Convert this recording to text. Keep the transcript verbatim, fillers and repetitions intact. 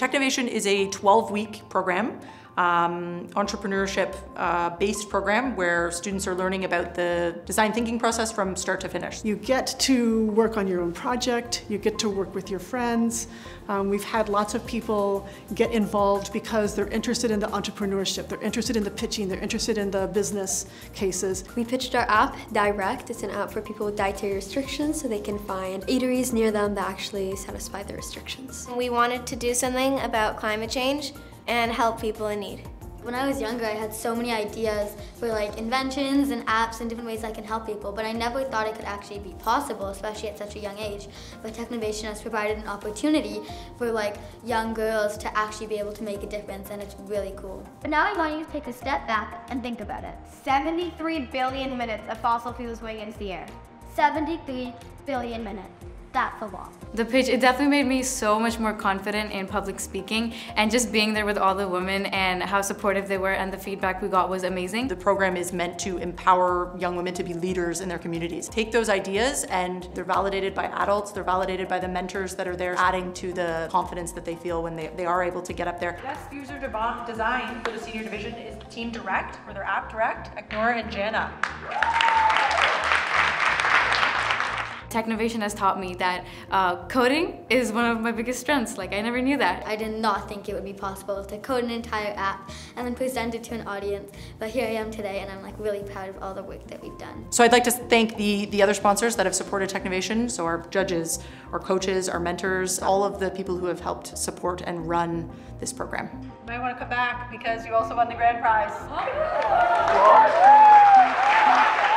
Technovation is a twelve week program, um, entrepreneurship-based uh, program where students are learning about the design thinking process from start to finish. You get to work on your own project, you get to work with your friends. Um, we've had lots of people get involved because they're interested in the entrepreneurship, they're interested in the pitching, they're interested in the business cases. We pitched our app, Direct. It's an app for people with dietary restrictions so they can find eateries near them that actually satisfy their restrictions. We wanted to do something about climate change and help people in need. When I was younger, I had so many ideas for like inventions and apps and different ways I can help people, but I never thought it could actually be possible, especially at such a young age. But Technovation has provided an opportunity for like young girls to actually be able to make a difference, and it's really cool. But now I want you to take a step back and think about it. seventy-three billion minutes of fossil fuels going into the air. seventy-three billion minutes. That's a lot. The pitch, it definitely made me so much more confident in public speaking, and just being there with all the women and how supportive they were, and the feedback we got was amazing. The program is meant to empower young women to be leaders in their communities. Take those ideas and they're validated by adults, they're validated by the mentors that are there, adding to the confidence that they feel when they, they are able to get up there. Best user design for the senior division is Team Direct, or their app Direct, Nora and Jana. Technovation has taught me that uh, coding is one of my biggest strengths. Like, I never knew that. I did not think it would be possible to code an entire app and then present it to an audience, but here I am today, and I'm like really proud of all the work that we've done. So I'd like to thank the, the other sponsors that have supported Technovation, so our judges, our coaches, our mentors, all of the people who have helped support and run this program. You might want to come back because you also won the grand prize.